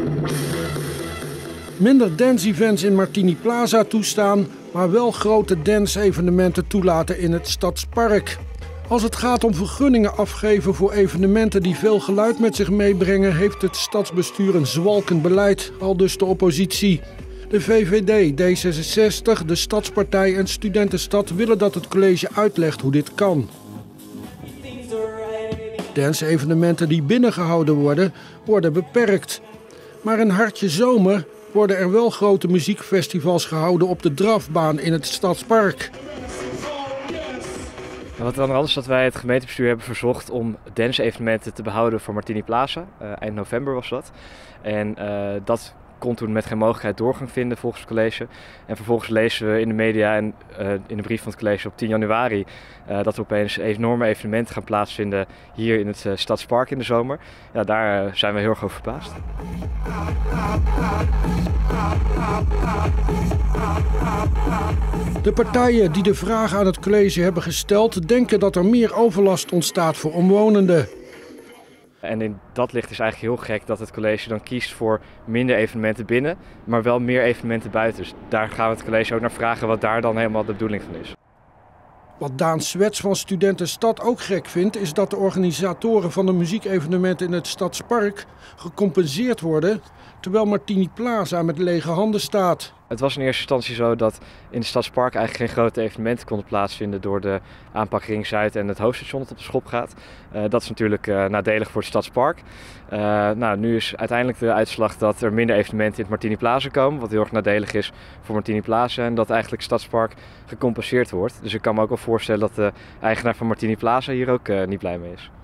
Minder dance-events in Martini Plaza toestaan, maar wel grote dance-evenementen toelaten in het Stadspark. Als het gaat om vergunningen afgeven voor evenementen die veel geluid met zich meebrengen, heeft het stadsbestuur een zwalkend beleid, aldus de oppositie. De VVD, D66, de Stadspartij en Studentenstad willen dat het college uitlegt hoe dit kan. Dance-evenementen die binnengehouden worden beperkt. Maar in Hartje Zomer worden er wel grote muziekfestivals gehouden op de drafbaan in het Stadspark. Wat dan is dat wij het gemeentebestuur hebben verzocht om dance-evenementen te behouden voor Martini Plaza. Eind november was dat. En dat kon toen met geen mogelijkheid doorgang vinden volgens het college. En vervolgens lezen we in de media en in de brief van het college op 10 januari... dat er opeens enorme evenementen gaan plaatsvinden hier in het Stadspark in de zomer. Ja, daar zijn we heel erg over verbaasd. De partijen die de vraag aan het college hebben gesteld, denken dat er meer overlast ontstaat voor omwonenden. En in dat licht is eigenlijk heel gek dat het college dan kiest voor minder evenementen binnen, maar wel meer evenementen buiten. Dus daar gaan we het college ook naar vragen wat daar dan helemaal de bedoeling van is. Wat Daan Swets van Studentenstad ook gek vindt, is dat de organisatoren van de muziekevenementen in het Stadspark gecompenseerd worden, terwijl Martini Plaza met lege handen staat. Het was in eerste instantie zo dat in het Stadspark eigenlijk geen grote evenementen konden plaatsvinden door de aanpak Ring Zuid en het hoofdstation dat op de schop gaat. Dat is natuurlijk nadelig voor het Stadspark. Nu is uiteindelijk de uitslag dat er minder evenementen in het Martini Plaza komen, wat heel erg nadelig is voor Martini Plaza en dat eigenlijk het Stadspark gecompenseerd wordt. Dus ik kan me ook wel voorstellen dat de eigenaar van Martini Plaza hier ook niet blij mee is.